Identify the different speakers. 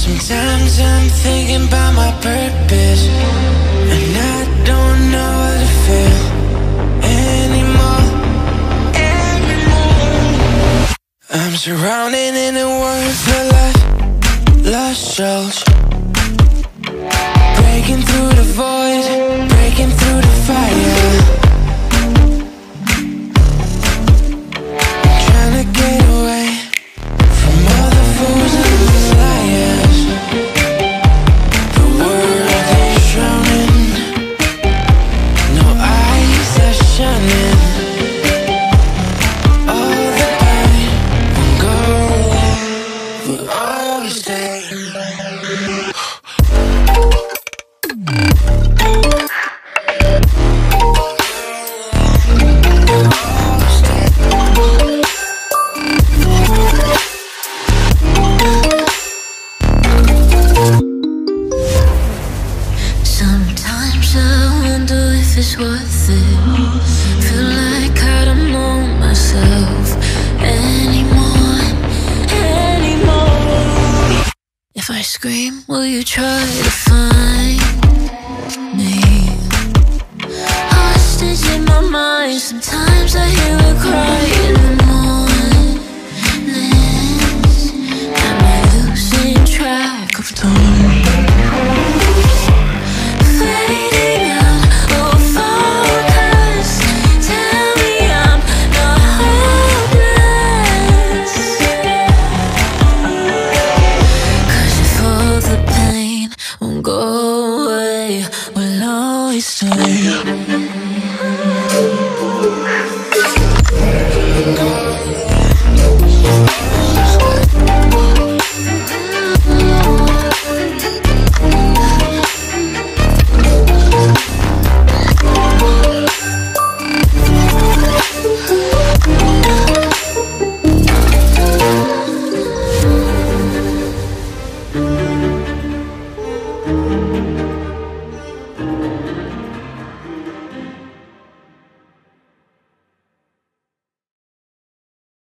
Speaker 1: Sometimes I'm thinking about my purpose, and I don't know how to feel anymore. I'm surrounded in a world full of lost souls, breaking through the void, breaking through the fire, trying to get away from all the fools and the liars. The world is drowning, no eyes are shining. All the pain won't go away, will always stay.
Speaker 2: Sometimes I wonder if it's worth it. Feel like I don't know myself anymore. If I scream, will you try to find me? Hostage in my mind. Sometimes I hear her cry in the mornings. Am I losing track of time?